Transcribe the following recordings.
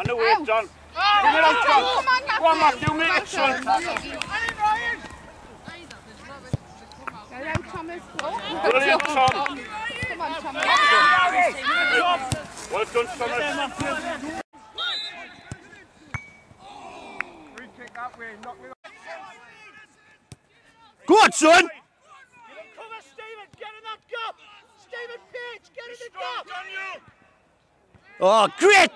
On the way, John. Bring it out, John. Go on, Matthew, make it, son. Go down, Thomas. Brilliant, Tom. Come on, Thomas. Well done, Thomas. Free kick that way, knock me off. Go on, son! Give him cover, Stephen, get in that gap! Stephen Page, get in the gap! Oh, great!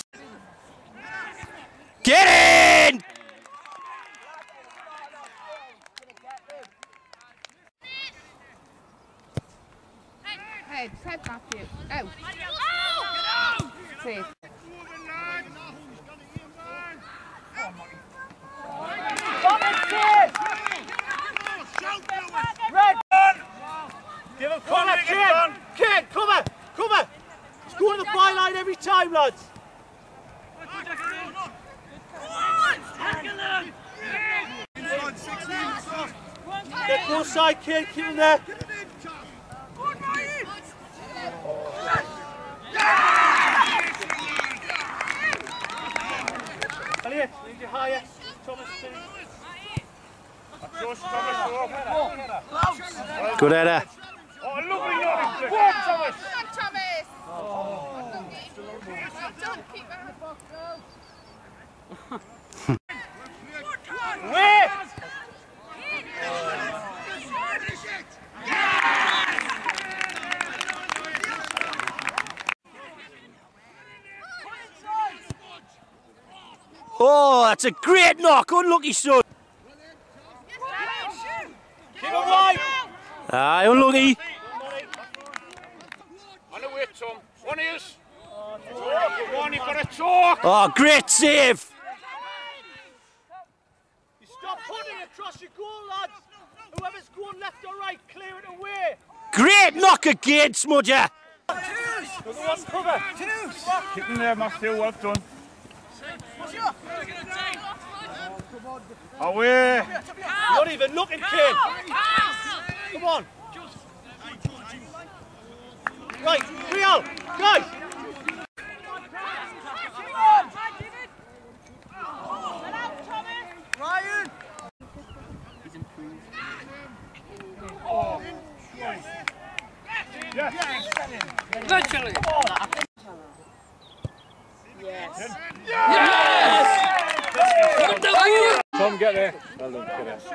Get in! Head, Matthew. Out. Safe. Red! Give him cover, Ken! Ken, cover! Cover! Score to the byline every time, lads! Get both side, Ken, keep him there! Elliot, lead you higher. Thomas, Good header. Oh, lovely nodding. Go on, Thomas. Come on, Thomas. Well done, keeper. Wait! Oh, that's a great knock. Unlucky, son. Keep it wide! Aye, unlucky. On the way, Tom. One is. One, you've got a talk. Oh, great save. You stop putting it across your goal, lads! Whoever's going left or right, clear it away! Great knock again, Smudger. Go on, cover! Keep him there, Matthew. Well done. Away. Not even looking, Ken! Come on! Right, Real! Guys! Ryan! He's improved. Oh. Yes. Eventually. Yes. Yes! Tom, get there. Well done, get there.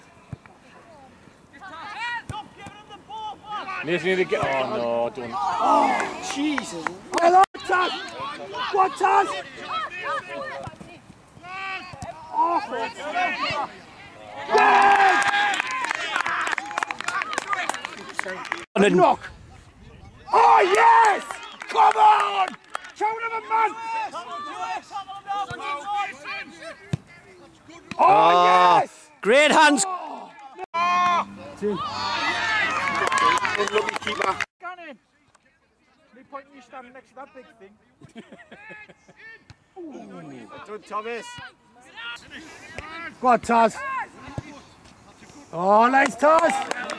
Needs need to get. Oh no, don't. Oh, Jesus! Well on, Taz! What, Taz? Knock. Oh, yes! Come on! Show him a man! Oh, yes! Great hands. Lucky keeper. Cannon! Me pointing you standing next to that big thing. Well done, Thomas. Go on, Taz. Oh, nice, Taz.